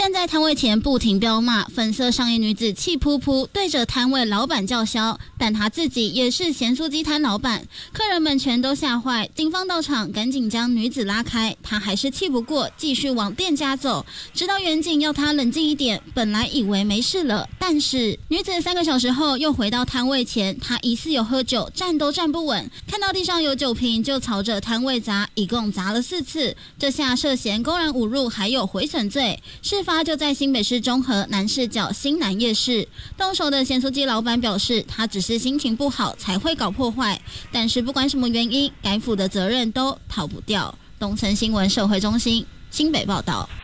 站在摊位前不停飙骂，粉色上衣女子气扑扑对着摊位老板叫嚣，但她自己也是咸酥鸡摊老板，客人们全都吓坏，警方到场赶紧将女子拉开，她还是气不过，继续往店家走，直到远警要她冷静一点，本来以为没事了，但是女子3个小时后又回到摊位前，她疑似有喝酒，站都站不稳，看到地上有酒瓶就朝着摊位砸，一共砸了4次，这下涉嫌公然侮辱还有毁损罪。事发就在新北市中和南市角新南夜市，动手的咸酥鸡老板表示，他只是心情不好才会搞破坏，但是不管什么原因，该负的责任都逃不掉。东森新闻社会中心新北报道。